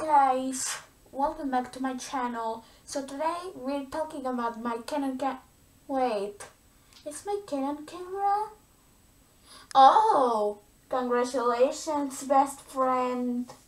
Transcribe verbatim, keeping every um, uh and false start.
guys, welcome back to my channel. So today we're talking about my Canon ca- wait, is my Canon camera? Oh, congratulations best friend.